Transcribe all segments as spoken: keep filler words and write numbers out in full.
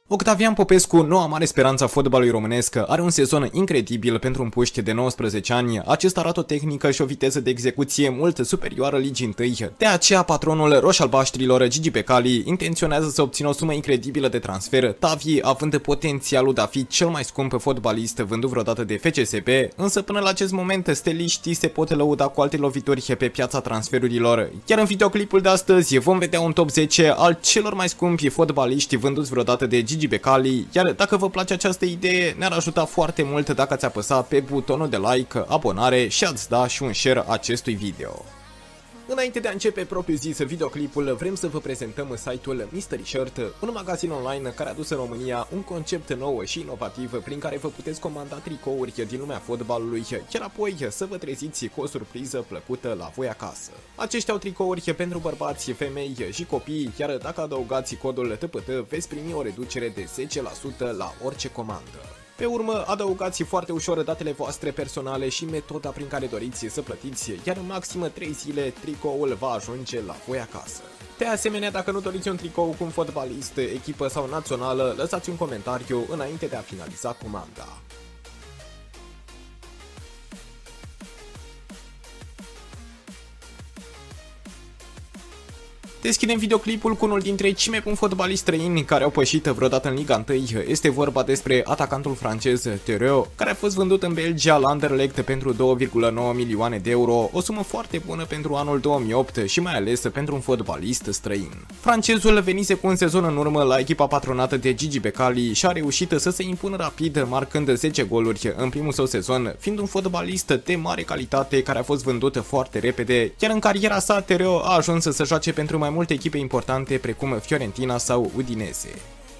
Octavian Popescu, noua mare speranță a fotbalului românesc, are un sezon incredibil pentru un puști de nouăsprezece ani. Acesta arată o tehnică și o viteză de execuție mult superioară ligii întâi. De aceea, patronul roș-albaștrilor, Gigi Becali, intenționează să obțină o sumă incredibilă de transfer, Tavi având potențialul de a fi cel mai scump fotbalist vândut vreodată de F C S B, însă până la acest moment steliștii se pot lăuda cu alte lovituri pe piața transferurilor. Iar în videoclipul de astăzi vom vedea un top zece al celor mai scumpi fotbaliști vânduți vreodată de Gigi Becali, iar dacă vă place această idee, ne-ar ajuta foarte mult dacă ați apăsa pe butonul de like, abonare și ați da și un share acestui video. Înainte de a începe propriu zis videoclipul, vrem să vă prezentăm site-ul Mystery Shirt, un magazin online care a adus în România un concept nou și inovativ prin care vă puteți comanda tricouri din lumea fotbalului, chiar apoi să vă treziți cu o surpriză plăcută la voi acasă. Aceștia au tricouri pentru bărbați, femei și copii, iar dacă adăugați codul T P T veți primi o reducere de zece la sută la orice comandă. Pe urmă, adăugați foarte ușor datele voastre personale și metoda prin care doriți să plătiți, iar în maxim trei zile tricoul va ajunge la voi acasă. De asemenea, dacă nu doriți un tricou cu un fotbalist, echipă sau națională, lăsați un comentariu înainte de a finaliza comanda. Deschidem videoclipul cu unul dintre cei mai buni fotbaliști străini care au pășit vreodată în Liga unu. Este vorba despre atacantul francez Théréau, care a fost vândut în Belgia la Anderlecht pentru două virgulă nouă milioane de euro, o sumă foarte bună pentru anul două mii opt și mai ales pentru un fotbalist străin. Francezul venise cu un sezon în urmă la echipa patronată de Gigi Becali și a reușit să se impună rapid, marcând zece goluri în primul său sezon, fiind un fotbalist de mare calitate care a fost vândut foarte repede, chiar în cariera sa Théréau a ajuns să joace pentru mai multe echipe importante precum Fiorentina sau Udinese.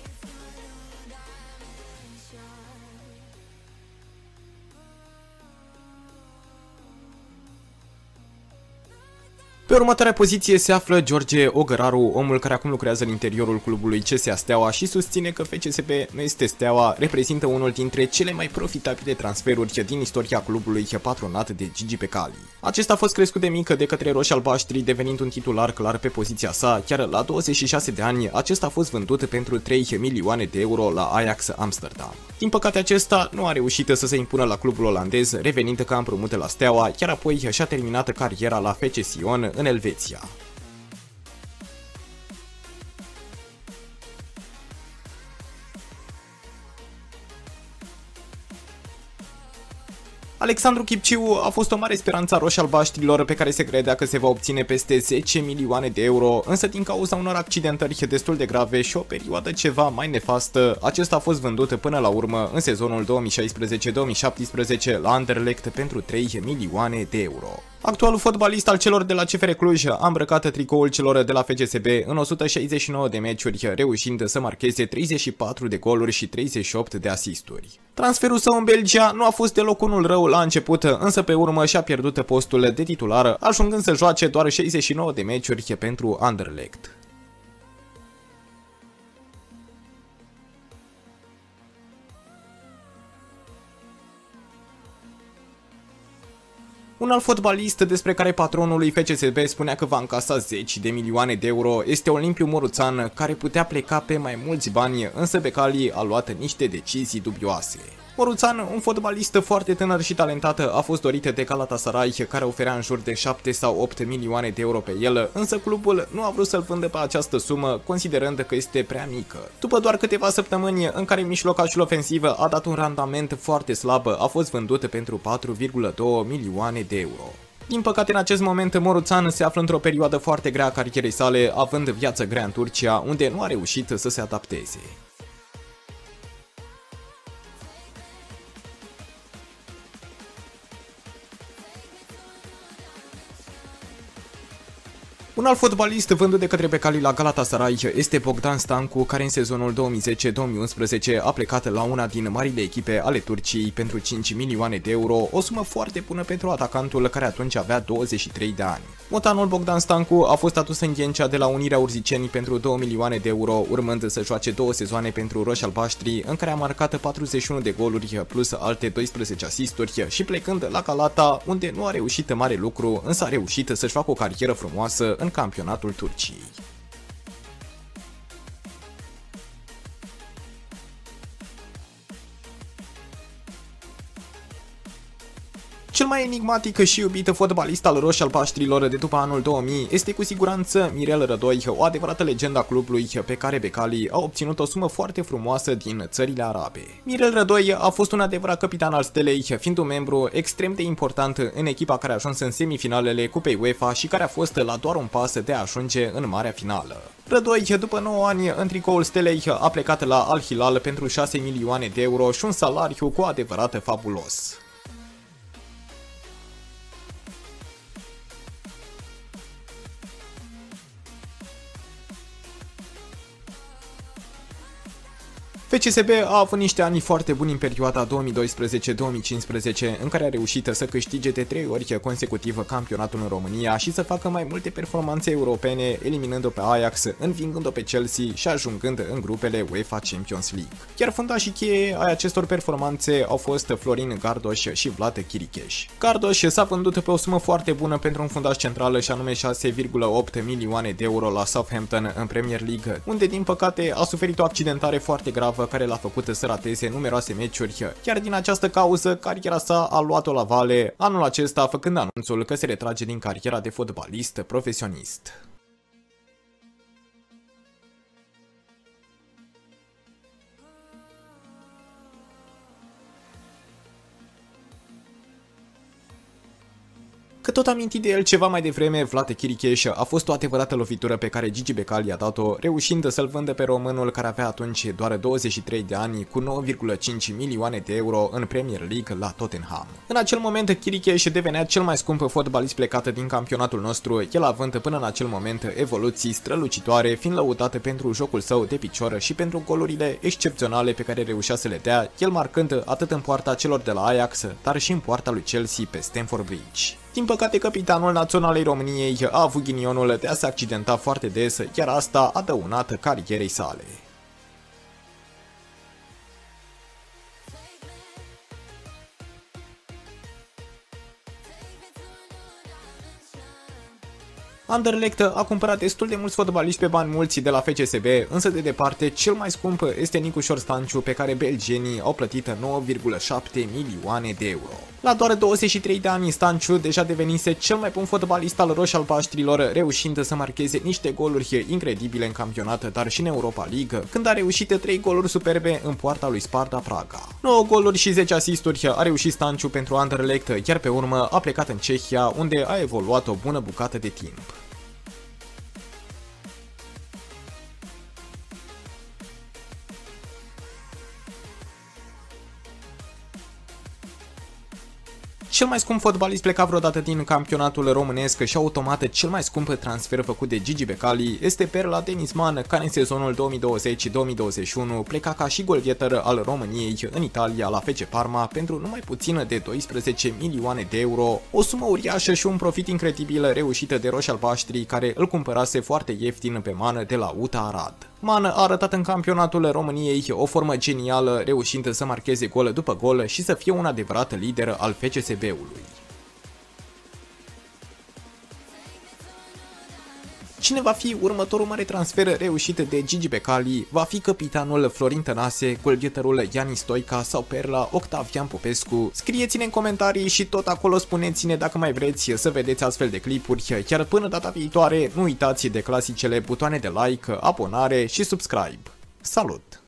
Pe următoarea poziție se află George Ogăraru, omul care acum lucrează în interiorul clubului C S A Steaua și susține că F C S B nu este Steaua, reprezintă unul dintre cele mai profitabile transferuri din istoria clubului patronat de Gigi Becali. Acesta a fost crescut de mic de către roșii-albaștri, devenind un titular clar pe poziția sa, chiar la douăzeci și șase de ani acesta a fost vândut pentru trei milioane de euro la Ajax Amsterdam. Din păcate acesta nu a reușit să se impună la clubul olandez, revenind ca împrumut la Steaua, chiar apoi și-a terminat cariera la F C Sion în Elveția. Alexandru Chipciu a fost o mare speranță a roșii-albaștrilor pe care se credea că se va obține peste zece milioane de euro, însă din cauza unor accidentări destul de grave și o perioadă ceva mai nefastă, acesta a fost vândut până la urmă în sezonul două mii șaisprezece două mii șaptesprezece la Anderlecht pentru trei milioane de euro. Actualul fotbalist al celor de la C F R Cluj a îmbrăcat tricoul celor de la F C S B în o sută șaizeci și nouă de meciuri, reușind să marcheze treizeci și patru de goluri și treizeci și opt de asisturi. Transferul său în Belgia nu a fost deloc unul rău la început, însă pe urmă și-a pierdut postul de titular, ajungând să joace doar șaizeci și nouă de meciuri pentru Anderlecht. Un alt fotbalist despre care patronul lui F C S B spunea că va încasa zeci de milioane de euro este Olimpiu Moruțan, care putea pleca pe mai mulți bani, însă Becali a luat niște decizii dubioase. Moruțan, un fotbalist foarte tânăr și talentat, a fost dorit de Galatasaray, care oferea în jur de șapte sau opt milioane de euro pe el, însă clubul nu a vrut să-l vândă pe această sumă, considerând că este prea mică. După doar câteva săptămâni în care mijlocașul ofensiv a dat un randament foarte slab, a fost vândut pentru patru virgulă două milioane de euro. Din păcate, în acest moment, Moruțan se află într-o perioadă foarte grea a carierei sale, având viață grea în Turcia, unde nu a reușit să se adapteze. Un alt fotbalist vândut de către Becali la Galatasaray este Bogdan Stancu, care în sezonul două mii zece două mii unsprezece a plecat la una din marile echipe ale Turciei pentru cinci milioane de euro, o sumă foarte bună pentru atacantul care atunci avea douăzeci și trei de ani. Motanul Bogdan Stancu a fost adus în Ghencea de la Unirea Urziceni pentru două milioane de euro, urmând să joace două sezoane pentru roșii-albaștri, în care a marcat patruzeci și unu de goluri plus alte doisprezece asisturi și plecând la Galata, unde nu a reușit mare lucru, însă a reușit să-și facă o carieră frumoasă în campionatul Turciei. mai enigmatic și iubit fotbalist al roșii-albaștrilor de după anul două mii este cu siguranță Mirel Rădoi, o adevărată legendă a clubului pe care becalii au obținut o sumă foarte frumoasă din țările arabe. Mirel Rădoi a fost un adevărat capitan al Stelei, fiind un membru extrem de important în echipa care a ajuns în semifinalele Cupei UEFA și care a fost la doar un pas de a ajunge în marea finală. Rădoi, după nouă ani în tricoul Stelei, a plecat la Al Hilal pentru șase milioane de euro și un salariu cu adevărat fabulos. F C S B a avut niște ani foarte buni în perioada două mii doisprezece două mii cincisprezece, în care a reușit să câștige de trei ori consecutiv campionatul în România și să facă mai multe performanțe europene, eliminând-o pe Ajax, învingând-o pe Chelsea și ajungând în grupele UEFA Champions League. Chiar fundașii cheie ai acestor performanțe au fost Florin Gardoș și Vlad Chiricheș. Gardoș s-a vândut pe o sumă foarte bună pentru un fundaș central și anume șase virgulă opt milioane de euro la Southampton în Premier League, unde din păcate a suferit o accidentare foarte gravă care l-a făcut să rateze numeroase meciuri. Chiar din această cauză, cariera sa a luat-o la vale anul acesta, făcând anunțul că se retrage din cariera de fotbalist profesionist. Că tot amintit de el ceva mai devreme, Vlad Chiricheș a fost o adevărată lovitură pe care Gigi Becali a dat-o, reușind să-l vândă pe românul care avea atunci doar douăzeci și trei de ani cu nouă virgulă cinci milioane de euro în Premier League la Tottenham. În acel moment, Chiricheș devenea cel mai scump fotbalist plecat din campionatul nostru, el având până în acel moment evoluții strălucitoare, fiind lăudat pentru jocul său de picior și pentru golurile excepționale pe care reușea să le dea, el marcând atât în poarta celor de la Ajax, dar și în poarta lui Chelsea pe Stamford Bridge. Din păcate, capitanul naționalei României a avut ghinionul de a se accidenta foarte des, iar asta a dăunat carierei sale. Anderlecht a cumpărat destul de mulți fotbaliști pe bani mulți de la F C S B, însă de departe cel mai scump este Nicușor Stanciu, pe care belgenii au plătit nouă virgulă șapte milioane de euro. La doar douăzeci și trei de ani, Stanciu deja devenise cel mai bun fotbalist al roșii-albaștrilor, reușind să marcheze niște goluri incredibile în campionat, dar și în Europa League, când a reușit trei goluri superbe în poarta lui Sparta Praga. nouă goluri și zece asisturi a reușit Stanciu pentru Anderlecht, iar pe urmă a plecat în Cehia, unde a evoluat o bună bucată de timp. Cel mai scump fotbalist plecat vreodată din campionatul românesc și automat cel mai scump transfer făcut de Gigi Becali este Perla Denisman, care în sezonul două mii douăzeci două mii douăzeci și unu pleca ca și golgheter al României în Italia la F C Parma pentru numai puțin de doisprezece milioane de euro, o sumă uriașă și un profit incredibil reușit de roșii-albaștrii, care îl cumpărase foarte ieftin pe Man de la U T A Arad. Man a arătat în campionatul României o formă genială, reușind să marcheze gol după gol și să fie un adevărat lider al F C S B-ului. Cine va fi următorul mare transfer reușit de Gigi Becali? Va fi capitanul Florin Tănase, golgheterul Iani Stoica sau Perla Octavian Popescu? Scrieți-ne în comentarii și tot acolo spuneți-ne dacă mai vreți să vedeți astfel de clipuri, chiar până data viitoare nu uitați de clasicele butoane de like, abonare și subscribe. Salut!